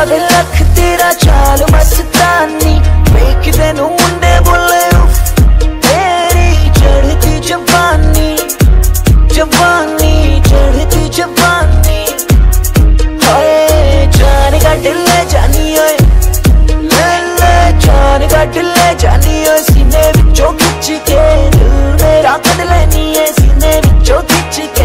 वे लख तेरा चाल मस्तानी, वेखदे नूं मुंडे बोले उफ तेरी चढ़ती जवानी, जवानी चढ़ती जवानी। हाय जान कट ले जानी ओए, ले ले जान कट ले जानी ओए, सीने विचों खिच के दिल मेरा कट लेनी है, सीने विचों खिच के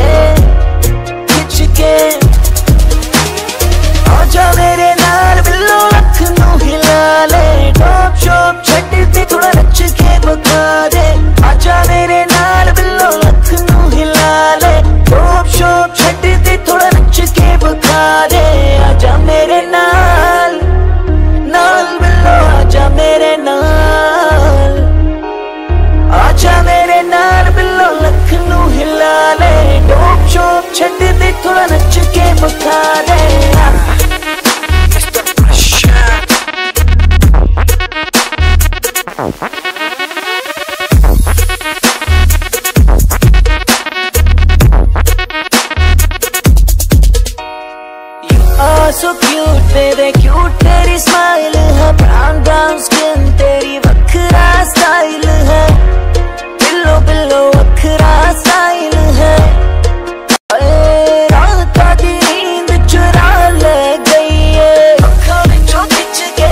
आजा मेरे नाल बिल्लो लख नू हिला ले, टॉप शॉप छड्डते थोड़ा नच के बता दे। आजा मेरे नाल बिल्लो लख नू हिला ले, टॉप शॉप छड्डते थोड़ा नच के बता दे। आजा मेरे नाल नाल बिल्लो, आजा मेरे नाल, आजा मेरे नाल बिल्लो लख नू हिला ले, टॉप शॉप छड्डते थोड़ा नच के बता दे। So cute baby cute तेरी smile है, brown brown skin तेरी वखरा style है, बिल्लो बिल्लो वखरा style है। रात दी नींद चुरा ले गई है, अखां विचों खिच के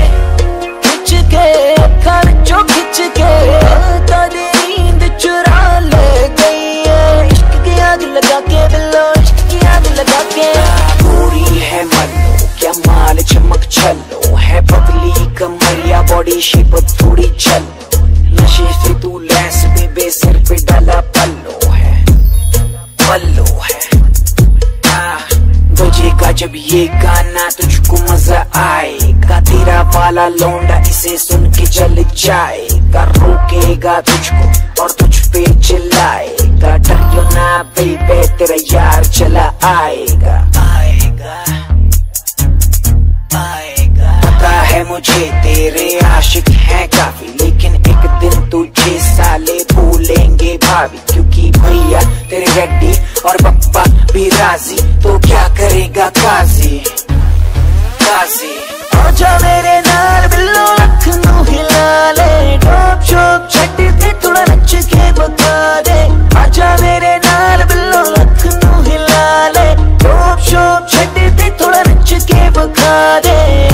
अखां विचों खिच के, रात दी नींद चुरा ले गई है। इश्क की आग लगा के बिल्लो, इश्क की आग लगा के। है मल्लो क्या माल चमक छल्लो, है पतली कमरिया बॉडी शेप थोड़ी चलो, नशे से तू लैस बेबे सिर पे डाला पल्लो है, पल्लो है। बजेगा जब ये गाना तुझको मजा आएगा, तेरा वाला लौंडा इसे सुन के चल जाएगा, रोकेगा तुझको और तुझ पे चिल्लाएगा। डरियो ना बेबे तेरा यार चला आएगा, आएगा पता है मुझे तेरे आशिक हैं काफी, लेकिन एक दिन तुझे साले भूलेंगे भाभी, क्योंकि भैया तेरे रेड्डी और पप्पा भी राजी, तो क्या करेगा काजी, काजी। आजा मेरे नाल बिल्लो लख नू हिला ले, टॉप शॉप छड्डते थोड़ा नच के बता दे। आजा मेरे नाल बिल्लो लख नू हिला ले, टॉप शॉप छड्डते थोड़ा नच के बता दे।